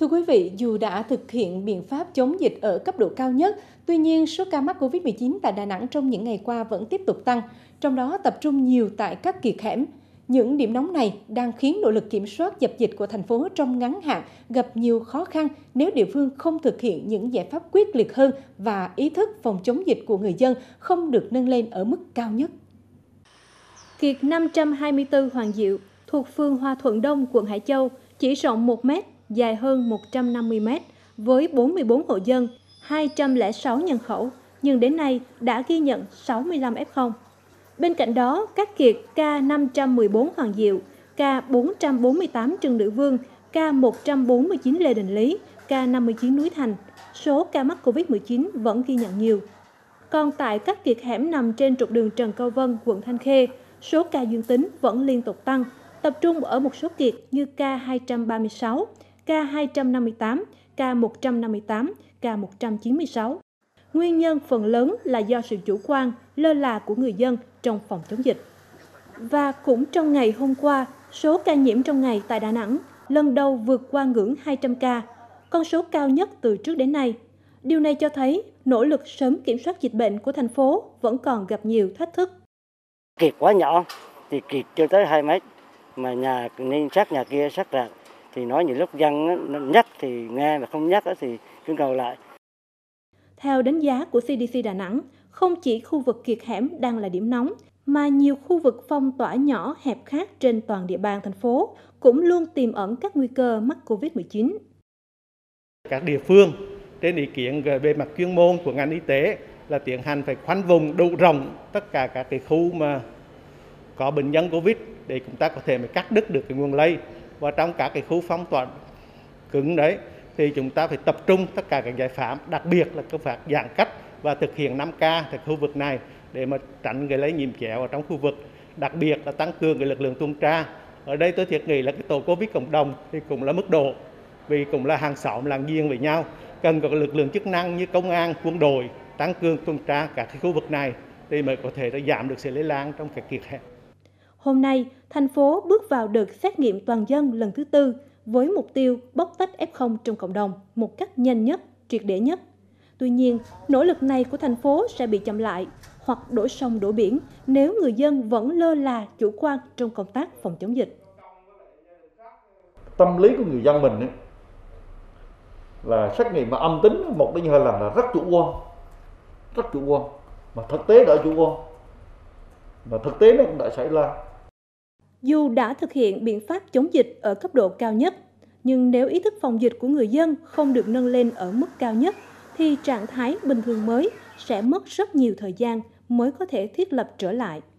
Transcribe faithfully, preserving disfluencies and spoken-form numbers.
Thưa quý vị, dù đã thực hiện biện pháp chống dịch ở cấp độ cao nhất, tuy nhiên số ca mắc Covid mười chín tại Đà Nẵng trong những ngày qua vẫn tiếp tục tăng, trong đó tập trung nhiều tại các kiệt hẻm. Những điểm nóng này đang khiến nỗ lực kiểm soát dập dịch của thành phố trong ngắn hạn gặp nhiều khó khăn nếu địa phương không thực hiện những giải pháp quyết liệt hơn và ý thức phòng chống dịch của người dân không được nâng lên ở mức cao nhất. Kiệt năm trăm hai mươi tư Hoàng Diệu thuộc phường Hòa Thuận Đông, quận Hải Châu, chỉ rộng một mét, dài hơn một trăm năm mươi mét, với bốn mươi bốn hộ dân, hai trăm lẻ sáu nhân khẩu, nhưng đến nay đã ghi nhận sáu mươi lăm ép không. Bên cạnh đó, các kiệt K năm trăm mười bốn Hoàng Diệu, K bốn trăm bốn mươi tám Trần Nữ Vương, K một trăm bốn mươi chín Lê Đình Lý, K năm mươi chín Núi Thành, số ca mắc Covid mười chín vẫn ghi nhận nhiều. Còn tại các kiệt hẻm nằm trên trục đường Trần Cao Vân, quận Thanh Khê, số ca dương tính vẫn liên tục tăng, tập trung ở một số kiệt như K hai trăm ba mươi sáu, K hai trăm năm mươi tám, K một trăm năm mươi tám, K một trăm chín mươi sáu. Nguyên nhân phần lớn là do sự chủ quan, lơ là của người dân trong phòng chống dịch. Và cũng trong ngày hôm qua, số ca nhiễm trong ngày tại Đà Nẵng lần đầu vượt qua ngưỡng hai trăm ca, con số cao nhất từ trước đến nay. Điều này cho thấy nỗ lực sớm kiểm soát dịch bệnh của thành phố vẫn còn gặp nhiều thách thức. Kiệt quá nhỏ thì kiệt chưa tới hai mét, mà nhà nên sát nhà kia sát rạc, thì nói những lúc dân nhắc thì nghe, mà không nhắc thì cứ cầu lại. Theo đánh giá của xê đê xê Đà Nẵng, không chỉ khu vực kiệt hẻm đang là điểm nóng, mà nhiều khu vực phong tỏa nhỏ hẹp khác trên toàn địa bàn thành phố cũng luôn tiềm ẩn các nguy cơ mắc Covid mười chín. Các địa phương trên ý kiến về mặt chuyên môn của ngành y tế là tiến hành phải khoanh vùng đủ rộng tất cả các cái khu mà có bệnh nhân Covid để chúng ta có thể mới cắt đứt được cái nguồn lây. Và trong các cái khu phong tỏa cứng đấy thì chúng ta phải tập trung tất cả các giải pháp, đặc biệt là công tác giãn cách và thực hiện năm K tại khu vực này để mà tránh cái lây nhiễm chéo ở trong khu vực, đặc biệt là tăng cường cái lực lượng tuần tra. Ở đây tôi thiết nghĩ là cái tổ Covid cộng đồng thì cũng là mức độ, vì cũng là hàng xóm láng giềng với nhau, cần có lực lượng chức năng như công an, quân đội tăng cường tuần tra các cái khu vực này thì mới có thể giảm được sự lây lan trong các kiệt hẻm. Hôm nay, thành phố bước vào đợt xét nghiệm toàn dân lần thứ tư với mục tiêu bóc tách ép không trong cộng đồng một cách nhanh nhất, triệt để nhất. Tuy nhiên, nỗ lực này của thành phố sẽ bị chậm lại hoặc đổ sông đổ biển nếu người dân vẫn lơ là chủ quan trong công tác phòng chống dịch. Tâm lý của người dân mình ấy, là xét nghiệm mà âm tính một đến hai lần là rất chủ quan, rất chủ quan, mà thực tế đã chủ quan, mà thực tế nó cũng đã xảy ra. Dù đã thực hiện biện pháp chống dịch ở cấp độ cao nhất, nhưng nếu ý thức phòng dịch của người dân không được nâng lên ở mức cao nhất, thì trạng thái bình thường mới sẽ mất rất nhiều thời gian mới có thể thiết lập trở lại.